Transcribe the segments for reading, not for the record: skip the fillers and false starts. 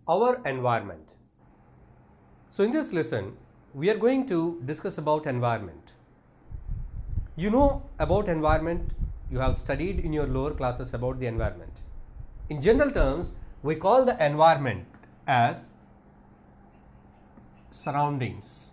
our environment. So in this lesson, we are going to discuss about environment. You know about environment, you have studied in your lower classes about the environment. In general terms, we call the environment as surroundings.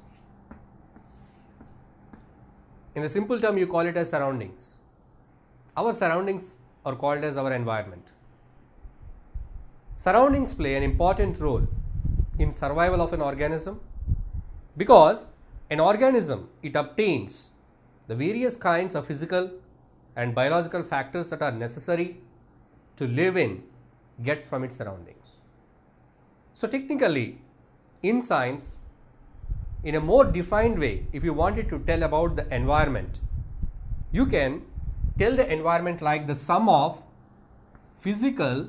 In the simple term, you call it as surroundings. Our surroundings are called as our environment. Surroundings play an important role in survival of an organism because an organism, it obtains the various kinds of physical and biological factors that are necessary to live in, gets from its surroundings. So technically, in science, in a more defined way, if you wanted to tell about the environment, you can tell the environment like the sum of physical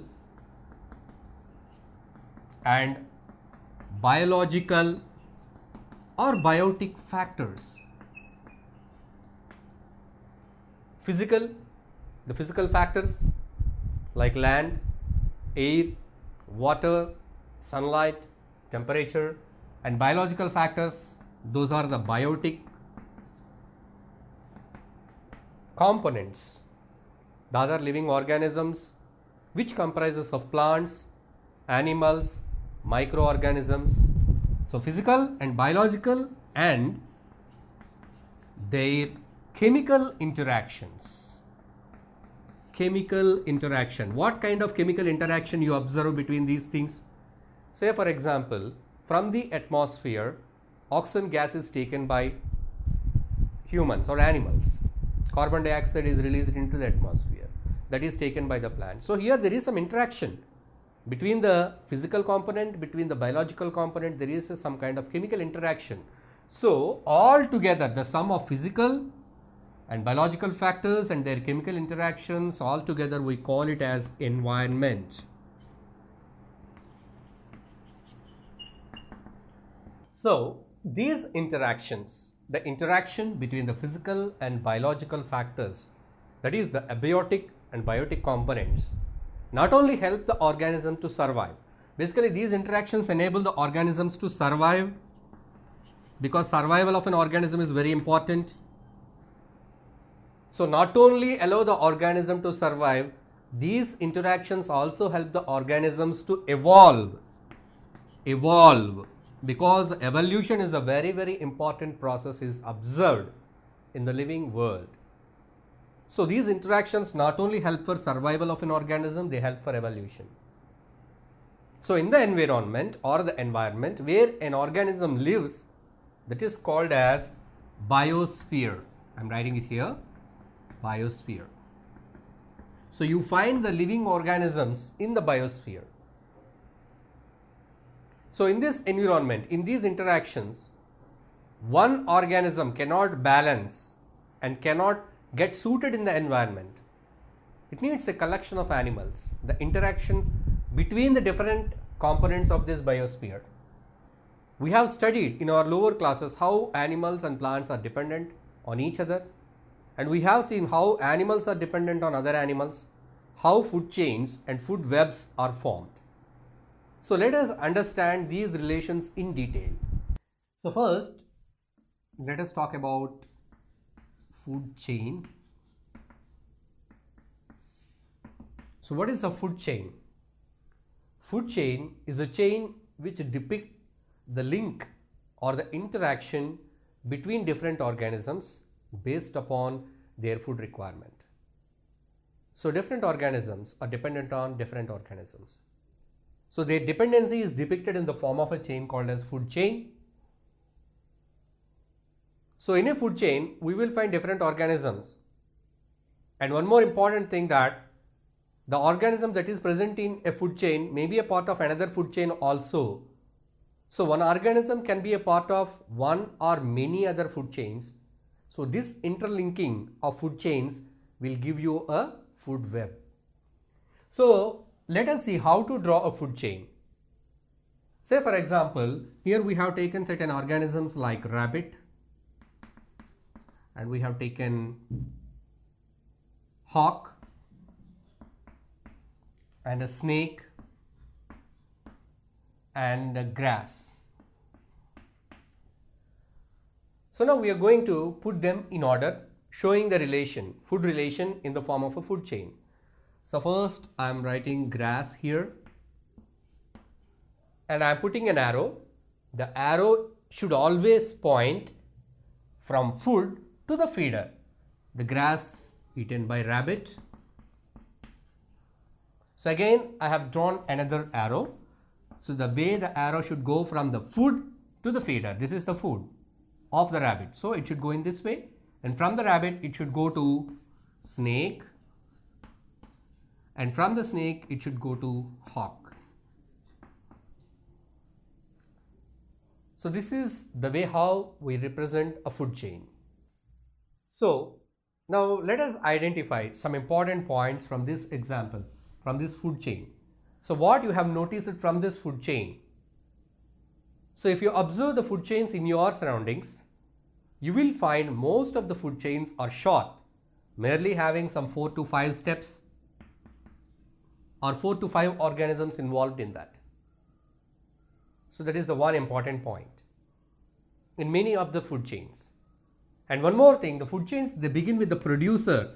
and biological or biotic factors. The physical factors like land, air, water, sunlight, temperature, and biological factors, those are the biotic components. The other living organisms which comprises of plants, animals, microorganisms. So physical and biological and their chemical interactions. Chemical interaction. What kind of chemical interaction you observe between these things? Say for example, from the atmosphere, oxygen gas is taken by humans or animals. Carbon dioxide is released into the atmosphere. That is taken by the plant. So here there is some interaction between the physical component, between the biological component, there is some kind of chemical interaction. So all together, the sum of physical and biological factors and their chemical interactions, all together we call it as environment. So these interactions, the interaction between the physical and biological factors, that is the abiotic and biotic components, not only help the organism to survive. Basically, these interactions enable the organisms to survive because survival of an organism is very important. So not only allow the organism to survive, these interactions also help the organisms to evolve because evolution is a very important process is observed in the living world. So these interactions not only help for survival of an organism, they help for evolution. So in the environment or the environment where an organism lives, that is called as biosphere. I am writing it here, biosphere. So you find the living organisms in the biosphere. So in this environment, in these interactions, one organism cannot balance and cannot get suited in the environment. It needs a collection of animals, the interactions between the different components of this biosphere. We have studied in our lower classes how animals and plants are dependent on each other, and we have seen how animals are dependent on other animals, how food chains and food webs are formed. So let us understand these relations in detail. So first, let us talk about food chain. So what is a food chain? Food chain is a chain which depicts the link or the interaction between different organisms based upon their food requirement. So different organisms are dependent on different organisms. So their dependency is depicted in the form of a chain called as food chain. So in a food chain, we will find different organisms. And one more important thing, that the organism that is present in a food chain may be a part of another food chain also. So one organism can be a part of one or many other food chains. So this interlinking of food chains will give you a food web. So let us see how to draw a food chain. Say for example, here we have taken certain organisms like rabbit, and we have taken hawk and a snake and grass. So now we are going to put them in order, showing the relation, food relation in the form of a food chain. So first I am writing grass here and I am putting an arrow. The arrow should always point from food to the feeder. The grass eaten by rabbit. So again I have drawn another arrow. So the way the arrow should go from the food to the feeder. This is the food of the rabbit. So it should go in this way, and from the rabbit it should go to snake, and from the snake it should go to hawk. So this is the way how we represent a food chain. So now let us identify some important points from this example, from this food chain. So what you have noticed from this food chain? So if you observe the food chains in your surroundings, you will find most of the food chains are short, merely having some 4 to 5 steps or 4 to 5 organisms involved in that. So that is the one important point in many of the food chains. And one more thing, the food chains, they begin with the producer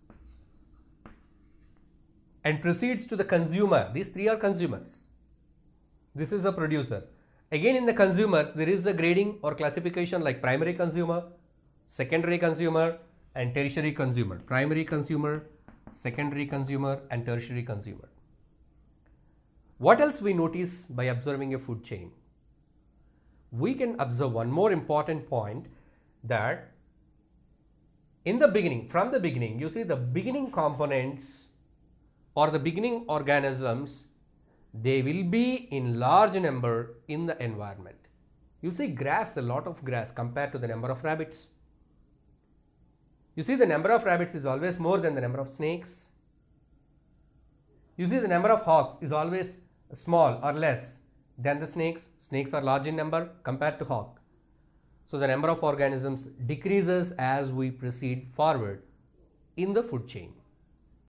and proceeds to the consumer. These three are consumers. This is a producer. Again, in the consumers, there is a grading or classification like primary consumer, secondary consumer, and tertiary consumer. Primary consumer, secondary consumer, and tertiary consumer. What else we notice by observing a food chain? We can observe one more important point, that in the beginning, from the beginning, you see the beginning components or the beginning organisms, they will be in large number in the environment. You see grass, a lot of grass compared to the number of rabbits. You see the number of rabbits is always more than the number of snakes. You see the number of hawks is always small or less than the snakes. Snakes are large in number compared to hawk. So the number of organisms decreases as we proceed forward in the food chain.